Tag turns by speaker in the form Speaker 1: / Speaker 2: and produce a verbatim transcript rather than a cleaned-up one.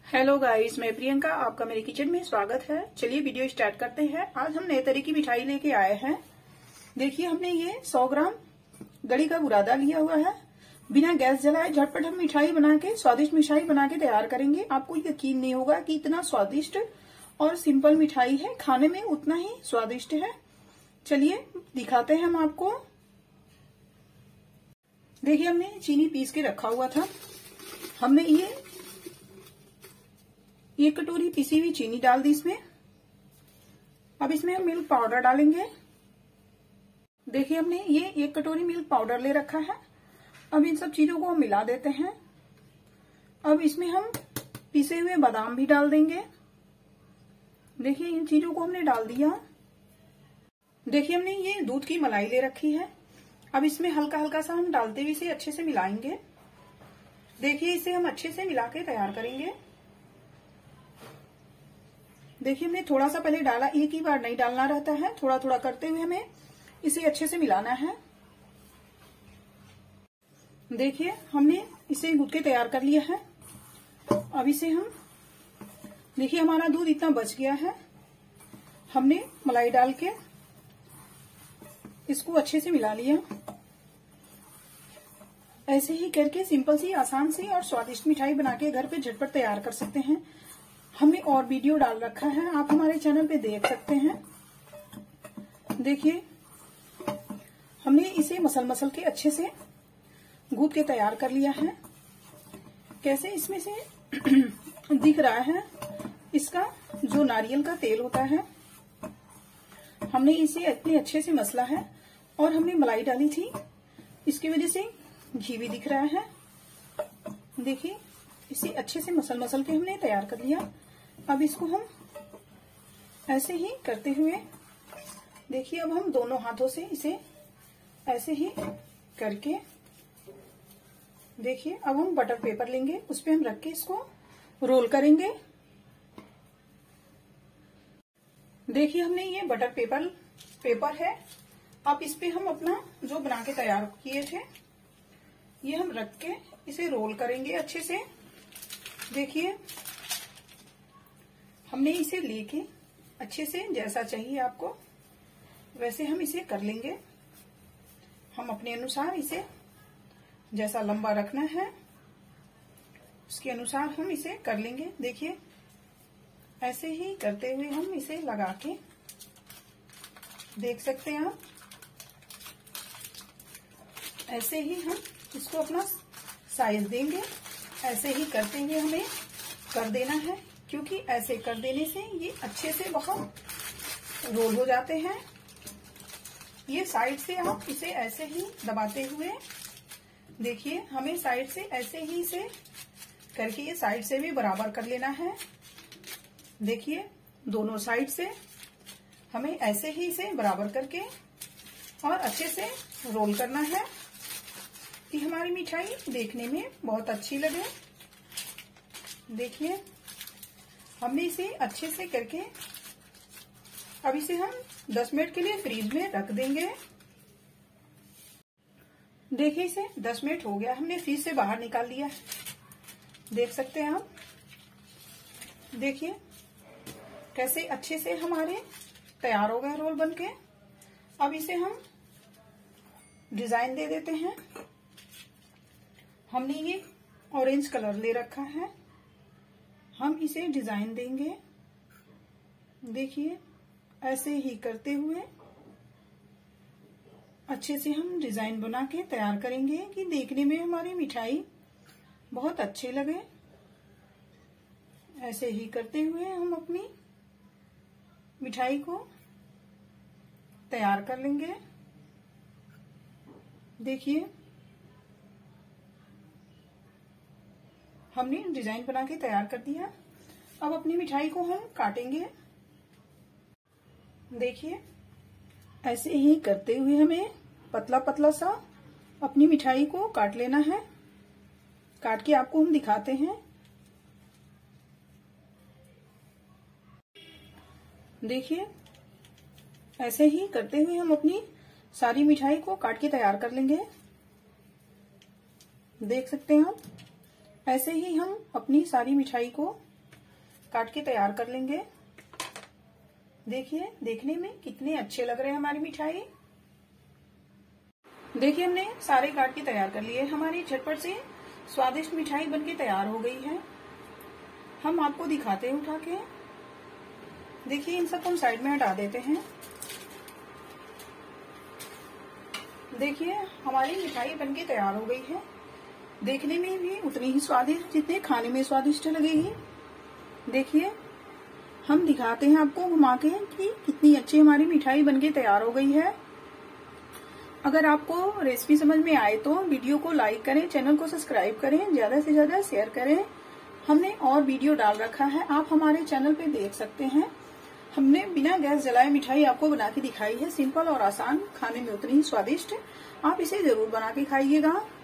Speaker 1: Hello guys, मैं प्रियंका, आपका मेरे किचन में स्वागत है। चलिए वीडियो स्टार्ट करते हैं। आज हम नए तरह की मिठाई लेके आए हैं। देखिए, हमने ये सौ ग्राम गड़ी का बुरादा लिया हुआ है। बिना गैस जलाए झटपट हम मिठाई बना के स्वादिष्ट मिठाई बना के तैयार करेंगे। आपको यकीन नहीं होगा कि इतना स्वादिष्ट और सिंपल मिठाई है, खाने में उतना ही स्वादिष्ट है। चलिए दिखाते हैं हम आपको। देखिए, हमने चीनी पीस के रखा हुआ था। हमने ये एक कटोरी पिसी हुई चीनी डाल दी इसमें। अब इसमें हम मिल्क पाउडर डालेंगे। देखिए, हमने ये एक कटोरी मिल्क पाउडर ले रखा है। अब इन सब चीजों को हम मिला देते हैं। अब इसमें हम पिसे हुए बादाम भी डाल देंगे। देखिए, इन चीजों को हमने डाल दिया। देखिए, हमने ये दूध की मलाई ले रखी है। अब इसमें हल्का हल्का सा हम डालते हुए इसे अच्छे से मिलाएंगे। देखिए, इसे हम अच्छे से मिला के तैयार करेंगे। देखिए, हमने थोड़ा सा पहले डाला, एक ही बार नहीं डालना रहता है, थोड़ा थोड़ा करते हुए हमें इसे अच्छे से मिलाना है। देखिए, हमने इसे गूंथ के तैयार कर लिया है। अब इसे हम, देखिए हमारा दूध इतना बच गया है। हमने मलाई डाल के इसको अच्छे से मिला लिया। ऐसे ही करके सिंपल सी, आसान सी और स्वादिष्ट मिठाई बना के घर पे झटपट तैयार कर सकते हैं। हमने और वीडियो डाल रखा है, आप हमारे चैनल पे देख सकते हैं। देखिए, हमने इसे मसल मसल के अच्छे से गूंथ के तैयार कर लिया है। कैसे इसमें से दिख रहा है, इसका जो नारियल का तेल होता है, हमने इसे इतने अच्छे से मसला है। और हमने मलाई डाली थी, इसकी वजह से घी भी दिख रहा है। देखिए, इसे अच्छे से मसल मसल के हमने तैयार कर लिया। अब इसको हम ऐसे ही करते हुए, देखिए अब हम दोनों हाथों से इसे ऐसे ही करके, देखिए अब हम बटर पेपर लेंगे, उस पे हम रख के इसको रोल करेंगे। देखिए, हमने ये बटर पेपर पेपर है। अब इस पे हम अपना जो बना के तैयार किए थे, ये हम रख के इसे रोल करेंगे अच्छे से। देखिए, हमने इसे लेके अच्छे से, जैसा चाहिए आपको वैसे हम इसे कर लेंगे। हम अपने अनुसार इसे जैसा लंबा रखना है उसके अनुसार हम इसे कर लेंगे। देखिए, ऐसे ही करते हुए हम इसे लगा के, देख सकते हैं आप, ऐसे ही हम इसको अपना साइज देंगे। ऐसे ही करते हुए हमें कर देना है, क्योंकि ऐसे कर देने से ये अच्छे से बहुत रोल हो जाते हैं। ये साइड से आप इसे ऐसे ही दबाते हुए, देखिए हमें साइड से ऐसे ही इसे करके ये साइड से भी बराबर कर लेना है। देखिए, दोनों साइड से हमें ऐसे ही इसे बराबर करके और अच्छे से रोल करना है कि हमारी मिठाई देखने में बहुत अच्छी लगे। देखिए, हमने इसे अच्छे से करके अब इसे हम दस मिनट के लिए फ्रीज में रख देंगे। देखिए, इसे दस मिनट हो गया, हमने फ्रीज से बाहर निकाल लिया। देख सकते हैं आप। देखिए, कैसे अच्छे से हमारे तैयार हो गए रोल बनके। अब इसे हम डिजाइन दे देते हैं। हमने ये ऑरेंज कलर ले रखा है, हम इसे डिजाइन देंगे। देखिए, ऐसे ही करते हुए अच्छे से हम डिजाइन बना के तैयार करेंगे कि देखने में हमारी मिठाई बहुत अच्छे लगे। ऐसे ही करते हुए हम अपनी मिठाई को तैयार कर लेंगे। देखिए, हमने डिजाइन बना के तैयार कर दिया। अब अपनी मिठाई को हम काटेंगे। देखिए, ऐसे ही करते हुए हमें पतला पतला सा अपनी मिठाई को काट लेना है। काट के आपको हम दिखाते हैं। देखिए, ऐसे ही करते हुए हम अपनी सारी मिठाई को काट के तैयार कर लेंगे। देख सकते हैं आप। ऐसे ही हम अपनी सारी मिठाई को काट के तैयार कर लेंगे। देखिए देखने में कितने अच्छे लग रहे हैं हमारी मिठाई। देखिए हमने सारे काट के तैयार कर लिए। हमारी झटपट से स्वादिष्ट मिठाई बनके तैयार हो गई है। हम आपको दिखाते हैं उठा के। देखिए इन सबको हम साइड में हटा देते हैं। देखिए हमारी मिठाई बनके तैयार हो गई है। देखने में भी उतनी ही स्वादिष्ट जितने खाने में स्वादिष्ट लगेगी। देखिए हम दिखाते हैं आपको घुमा के कि कितनी अच्छी हमारी मिठाई बनके तैयार हो गई है। अगर आपको रेसिपी समझ में आए तो वीडियो को लाइक करें, चैनल को सब्सक्राइब करें, ज्यादा से ज्यादा शेयर करें। हमने और वीडियो डाल रखा है, आप हमारे चैनल पे देख सकते हैं। हमने बिना गैस जलाए मिठाई आपको बना के दिखाई है। सिंपल और आसान, खाने में उतनी ही स्वादिष्ट। आप इसे जरूर बना के खाइएगा।